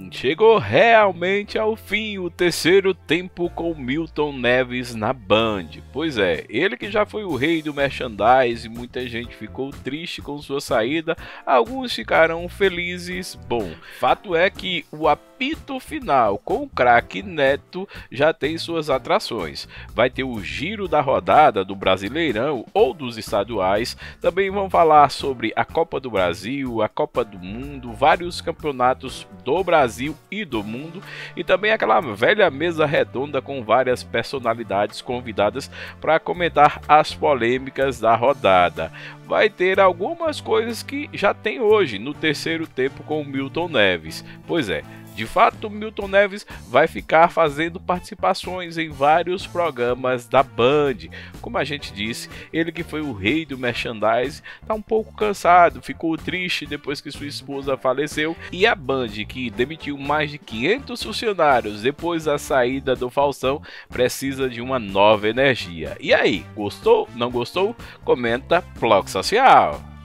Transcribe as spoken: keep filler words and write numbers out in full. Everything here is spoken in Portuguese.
Chegou realmente ao fim o terceiro tempo com Milton Neves na Band. Pois é, ele que já foi o rei do merchandise, muita gente ficou triste com sua saída, alguns ficaram felizes. Bom, fato é que o apito final com o craque Neto já tem suas atrações. Vai ter o giro da rodada do Brasileirão ou dos estaduais, também vão falar sobre a Copa do Brasil, a Copa do Mundo, vários campeonatos do Brasil e do mundo, e também aquela velha mesa redonda com várias personalidades convidadas para comentar as polêmicas da rodada. Vai ter algumas coisas que já tem hoje no terceiro tempo com o Milton Neves. Pois é, de fato, Milton Neves vai ficar fazendo participações em vários programas da Band. Como a gente disse, ele que foi o rei do merchandise, está um pouco cansado, ficou triste depois que sua esposa faleceu, e a Band, que demitiu mais de quinhentos funcionários depois da saída do Faustão, precisa de uma nova energia. E aí, gostou? Não gostou? Comenta Bloco Social.